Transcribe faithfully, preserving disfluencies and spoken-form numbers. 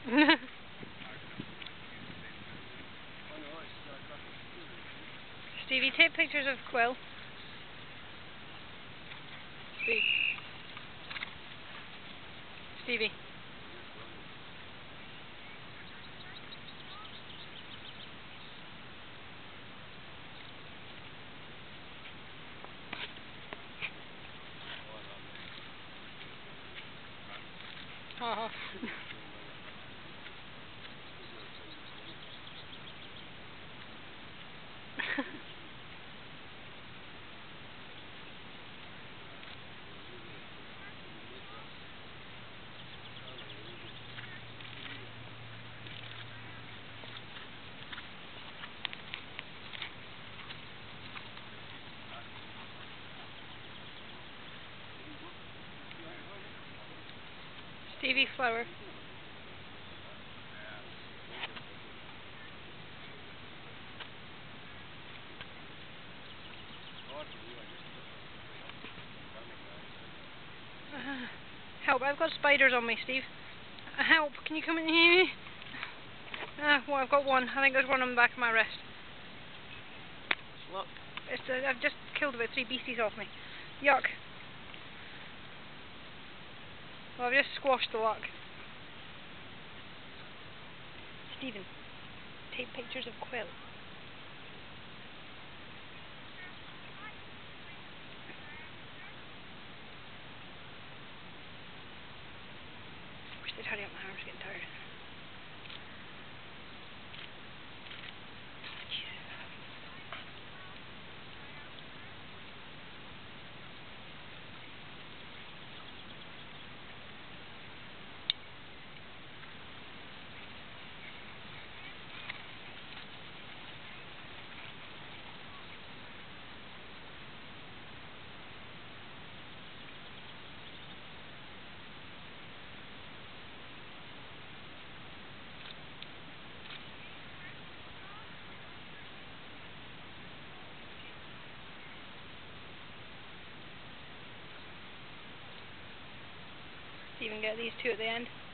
Stevie, take pictures of Quill. Stevie. Stevie. Oh. Stevie Flower. Uh, help, I've got spiders on me, Steve. Uh, help, can you come in here? Ah, uh, well, I've got one. I think there's one on the back of my wrist. Look, it's, uh, I've just killed about three beasties off me. Yuck. Well, I've just squashed the luck. Stephen, take pictures of Quill. Wish they'd hurry up, my arm's getting tired. Stephen, get these two at the end.